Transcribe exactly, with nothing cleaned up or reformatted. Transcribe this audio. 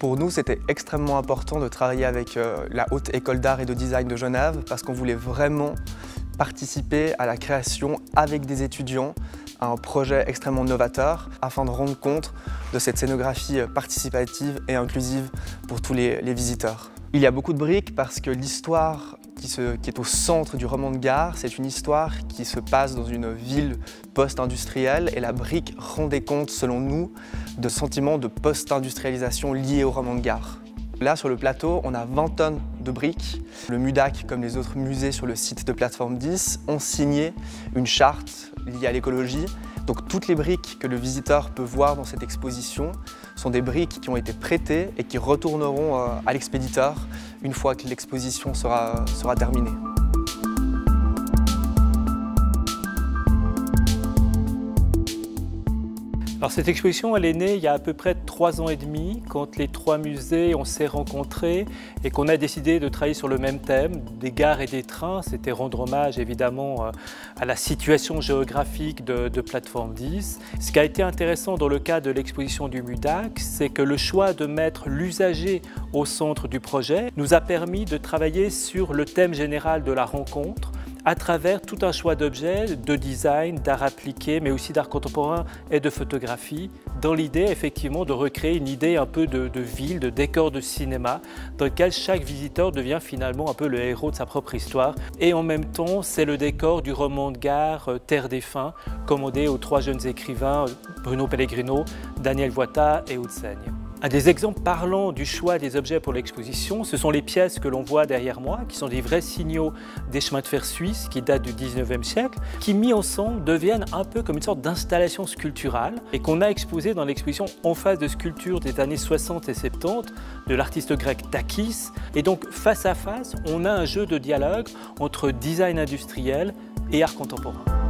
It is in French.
Pour nous, c'était extrêmement important de travailler avec euh, la Haute École d'Art et de Design de Genève parce qu'on voulait vraiment participer à la création avec des étudiants à un projet extrêmement novateur afin de rendre compte de cette scénographie participative et inclusive pour tous les, les visiteurs. Il y a beaucoup de briques parce que l'histoire qui, se, qui est au centre du roman de gare, c'est une histoire qui se passe dans une ville post-industrielle et la brique rendait compte, selon nous, de sentiments de post-industrialisation liés au roman de gare. Là, sur le plateau, on a vingt tonnes de briques. Le MUDAC, comme les autres musées sur le site de Plateforme dix, ont signé une charte liée à l'écologie. Donc toutes les briques que le visiteur peut voir dans cette exposition sont des briques qui ont été prêtées et qui retourneront à l'expéditeur une fois que l'exposition sera, sera terminée. Alors cette exposition, elle est née il y a à peu près trois ans et demi, quand les trois musées, on s'est rencontrés et qu'on a décidé de travailler sur le même thème, des gares et des trains. C'était rendre hommage évidemment à la situation géographique de, de Plateforme dix. Ce qui a été intéressant dans le cas de l'exposition du MUDAC, c'est que le choix de mettre l'usager au centre du projet nous a permis de travailler sur le thème général de la rencontre, à travers tout un choix d'objets, de design, d'art appliqué, mais aussi d'art contemporain et de photographie, dans l'idée effectivement de recréer une idée un peu de, de ville, de décor de cinéma, dans lequel chaque visiteur devient finalement un peu le héros de sa propre histoire. Et en même temps, c'est le décor du roman de gare Terre défunt, commandé aux trois jeunes écrivains Bruno Pellegrino, Daniel Voita et Houtseigne. Un des exemples parlants du choix des objets pour l'exposition, ce sont les pièces que l'on voit derrière moi, qui sont des vrais signaux des chemins de fer suisses qui datent du dix-neuvième siècle, qui mis ensemble deviennent un peu comme une sorte d'installation sculpturale et qu'on a exposé dans l'exposition en face de sculptures des années soixante et soixante-dix de l'artiste grec Takis. Et donc face à face, on a un jeu de dialogue entre design industriel et art contemporain.